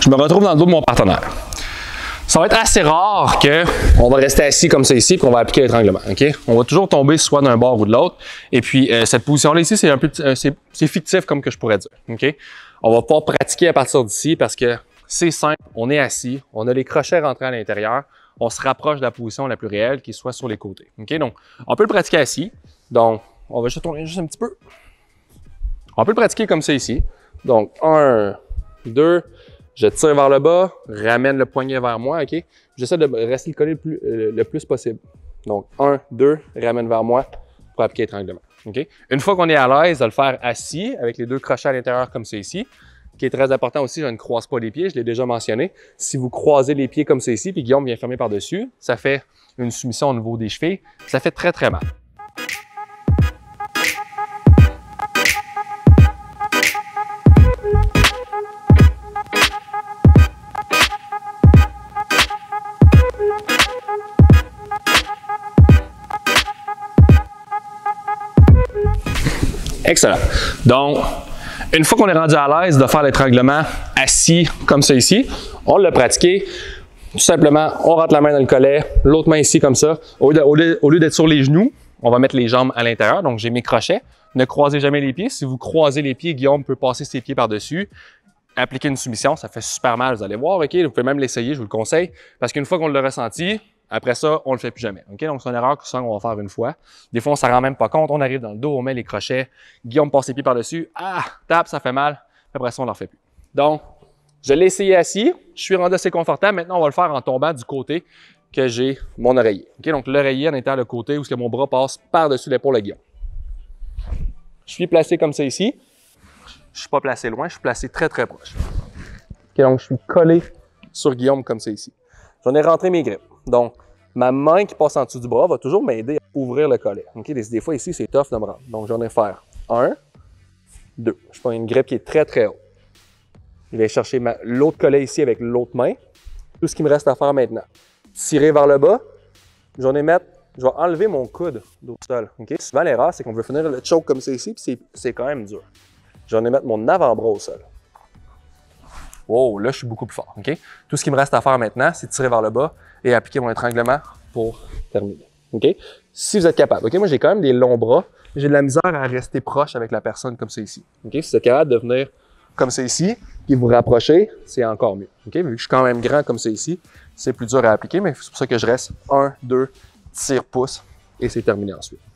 je me retrouve dans le dos de mon partenaire. Ça va être assez rare qu'on va rester assis comme ça ici, puis qu'on va appliquer l'étranglement. Okay? On va toujours tomber soit d'un bord ou de l'autre. Et puis, cette position-là ici, c'est un peu c'est fictif comme que je pourrais dire. Okay? On va pas pratiquer à partir d'ici parce que c'est simple, on est assis, on a les crochets rentrés à l'intérieur, on se rapproche de la position la plus réelle qui soit sur les côtés. Okay? Donc, on peut le pratiquer assis. Donc, on va juste tourner juste un petit peu. On peut le pratiquer comme ça ici. Donc, 1, 2, je tire vers le bas, ramène le poignet vers moi, OK? J'essaie de rester collé le plus possible. Donc, 1, 2, ramène vers moi pour appliquer l'étranglement. OK? Une fois qu'on est à l'aise de le faire assis, avec les deux crochets à l'intérieur comme c'est ici, ce qui est très important aussi, je ne croise pas les pieds, je l'ai déjà mentionné. Si vous croisez les pieds comme c'est ici, puis Guillaume vient fermer par-dessus, ça fait une soumission au niveau des chevilles, ça fait très, très mal. Excellent. Donc, une fois qu'on est rendu à l'aise de faire l'étranglement assis comme ça ici, on l'a pratiqué. Tout simplement, on rentre la main dans le collet, l'autre main ici comme ça. Au lieu d'être sur les genoux, on va mettre les jambes à l'intérieur. Donc, j'ai mes crochets. Ne croisez jamais les pieds. Si vous croisez les pieds, Guillaume peut passer ses pieds par-dessus. Appliquer une soumission, ça fait super mal, vous allez voir. OK? Vous pouvez même l'essayer, je vous le conseille. Parce qu'une fois qu'on l'a ressenti, après ça, on le fait plus jamais. Okay? Donc, c'est une erreur qu'on va faire une fois. Des fois, on s'en rend même pas compte. On arrive dans le dos, on met les crochets. Guillaume passe ses pieds par-dessus. Ah! Tape, ça fait mal. Après ça, on ne le refait plus. Donc, je l'ai essayé assis. Je suis rendu assez confortable. Maintenant, on va le faire en tombant du côté que j'ai mon oreiller. Okay? Donc, l'oreiller en étant le côté où mon bras passe par-dessus l'épaule de Guillaume. Je suis placé comme ça ici. Je ne suis pas placé loin. Je suis placé très, très proche. Okay? Donc, je suis collé sur Guillaume comme ça ici. J'en ai rentré mes grippes. Donc, ma main qui passe en dessous du bras va toujours m'aider à ouvrir le collet. Okay? Des fois, ici, c'est tough de me rendre. Donc, j'en ai faire 1, 2. Je prends une grippe qui est très, très haute. Je vais chercher l'autre collet ici avec l'autre main. Tout ce qui me reste à faire maintenant. Tirer vers le bas. Je vais enlever mon coude au sol. Okay? Souvent, l'erreur, c'est qu'on veut finir le choke comme ça ici, puis c'est quand même dur. Je vais mettre mon avant-bras au sol. Wow, là, je suis beaucoup plus fort. Okay? Tout ce qui me reste à faire maintenant, c'est de tirer vers le bas et appliquer mon étranglement pour terminer. Okay? Si vous êtes capable. Okay? Moi, j'ai quand même des longs bras. J'ai de la misère à rester proche avec la personne comme ça ici. Okay? Si vous êtes capable de venir comme ça ici, puis vous rapprocher, c'est encore mieux. Okay? Vu que je suis quand même grand comme ça ici, c'est plus dur à appliquer, mais c'est pour ça que je reste 1, 2, tire, pouce, et c'est terminé ensuite.